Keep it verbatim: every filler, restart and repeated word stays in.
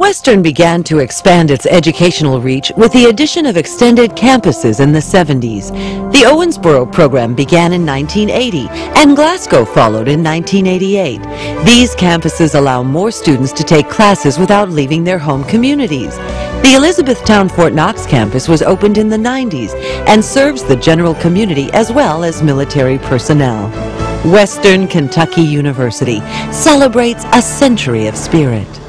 Western began to expand its educational reach with the addition of extended campuses in the seventies. The Owensboro program began in nineteen eighty, and Glasgow followed in nineteen eighty-eight. These campuses allow more students to take classes without leaving their home communities. The Elizabethtown Fort Knox campus was opened in the nineties and serves the general community as well as military personnel. Western Kentucky University celebrates a century of spirit.